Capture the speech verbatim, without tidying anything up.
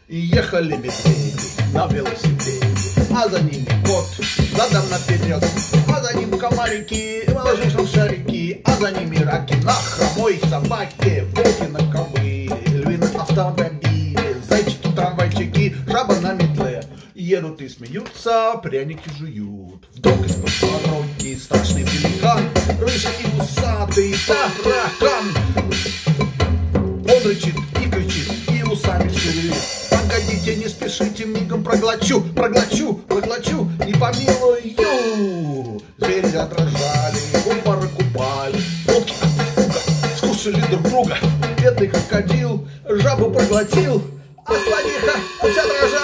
И ехали медведи на велосипеде, а за ними кот, задом наперед, а за ним комарики, ложись в шарики, а за ними раки на хромой собаке, волки на кобыле, львы на автомобиле, зайчики, трамвайчики, жаба на метле. Едут и смеются, пряники жуют. Вдруг из-под дороги страшный великан, рыжий и усатый таракан. Он рычит и кричит, и усами шевелит. Погодите, не спешите, мигом проглочу, проглочу, проглочу, не помилую. Звери задрожали, в обморок упали, волки скушали друг друга. Бедный крокодил жабу проглотил, а слониха вся дрожала.